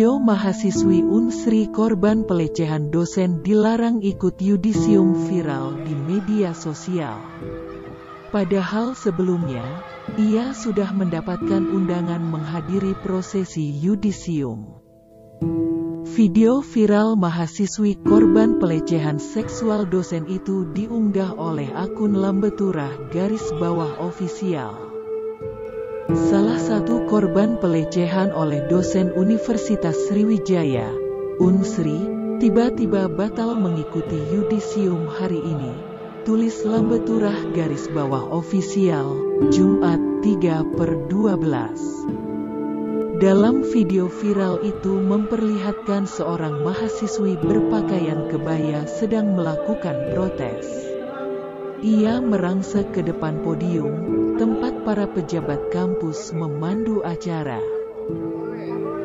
Video mahasiswi Unsri korban pelecehan dosen dilarang ikut yudisium viral di media sosial. Padahal sebelumnya, ia sudah mendapatkan undangan menghadiri prosesi yudisium. Video viral mahasiswi korban pelecehan seksual dosen itu diunggah oleh akun lambeturah_official. Salah satu korban pelecehan oleh dosen Universitas Sriwijaya, Unsri, tiba-tiba batal mengikuti yudisium hari ini, tulis lambeturah_official, Jumat 3/12. Dalam video viral itu memperlihatkan seorang mahasiswi berpakaian kebaya sedang melakukan protes. Ia merangsek ke depan podium, tempat para pejabat kampus memandu acara.